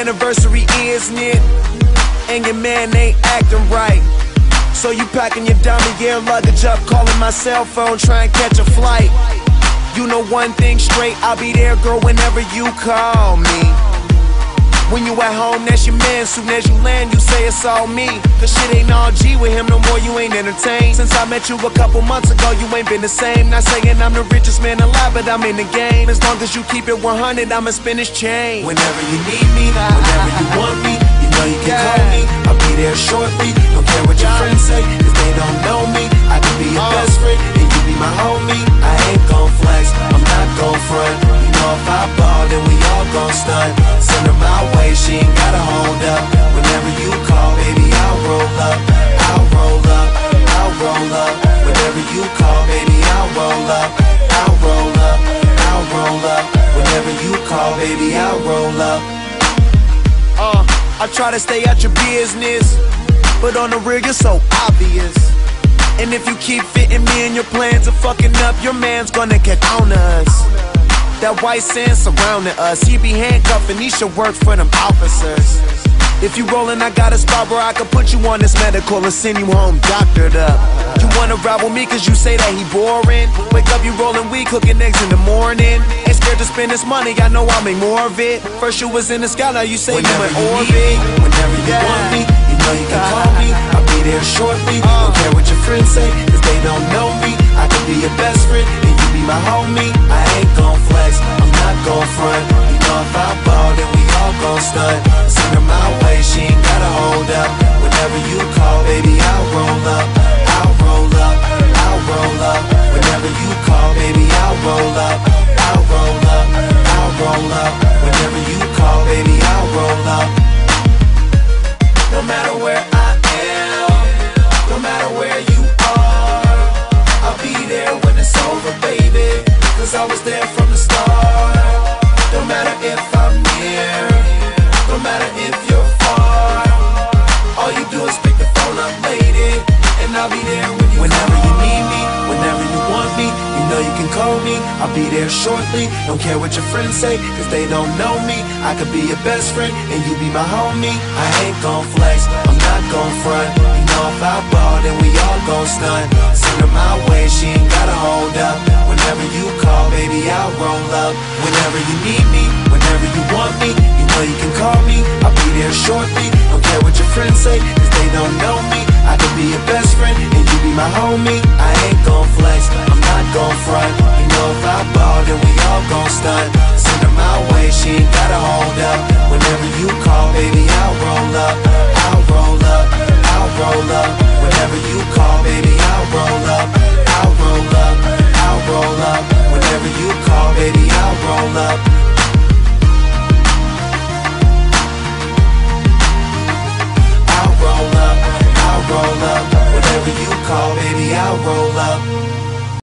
anniversary, isn't it? And your man ain't acting right. So you packing your dummy gear luggage up, calling my cell phone, trying to catch a flight. You know one thing straight, I'll be there, girl, whenever you call me. When you at home, that's your man. Soon as you land, you say it's all me. Cause shit ain't all G with him no more, you ain't entertained. Since I met you a couple months ago, you ain't been the same. Not saying I'm the richest man alive, but I'm in the game. As long as you keep it 100, I'ma spin his chain. Whenever you need me, whenever you want me, you know you can call me. I'll be there shortly, don't care what your friends say, cause they don't know me. I can be your best friend, and you be my homie. I ain't gon' flex, I'm not gon' front. You know if I ball, then we all gon' stunt. Send her my way, she ain't gotta hold up. Whenever you call, baby, I'll roll up. I'll roll up, I'll roll up. Whenever you call, baby, I'll roll up. I'll roll up, I'll roll up. Whenever you call, baby, I'll roll up. I try to stay out your business, but on the real, you're so obvious. And if you keep fitting me in your plans of fucking up, your man's gonna get on us. That white sand surrounding us, he be handcuffing, he should work for them officers. If you rollin', I got a spot where I can put you on this medical and send you home doctored up. You wanna ride with me cause you say that he boring. Wake up, you rollin' weed, cooking eggs in the morning. Ain't scared to spend this money, I know I'll make more of it. First you was in the sky, now you say you in orbit. Whenever you want me, you know you can call me. I'll be there shortly, don't care what your friends say, cause they don't know me. I can be your best friend, and you be my homie. I ain't gon' flex, I'm not gon' front. You know if I ball, then we all gon' stunt. Send her my way, she ain't gotta hold up. Whenever you call, baby, I'll roll up. I'll roll up, I'll roll up. Whenever you call, baby, I'll roll up. I'll roll up, I'll roll up. Whenever you call, baby, I'll roll up. No matter where I am, no matter where you are, I'll be there when it's over, baby, cause I was there from the start. No matter if I'm near, no matter if you're far, all you do is pick the phone up, lady, and I'll be there when you whenever call. You need me, whenever you want me, you know you can call me. I'll be there shortly, don't care what your friends say, cause they don't know me. I could be your best friend, and you be my homie. I ain't gon' flex, I'm not gon' front. You know if I ball, then we all gon' stunt. Send her my way, she ain't gotta hold up. Whenever you call, baby, I'll roll up. Whenever you need me, whenever you want me, you know you can call me. I'll be there shortly, don't care what your friends say, cause they don't know me. I could be your best friend, and you be my homie. I ain't gon' flex, I'm not gon' front. You know if I ball, then we all gon' stunt. Send her my way, she ain't gotta hold up. Whenever you call, baby, I'll roll up. I'll roll up, I'll roll up. Whenever you call, baby, I'll roll up. I'll roll up, I'll roll up. Whenever you call, baby, I'll roll up.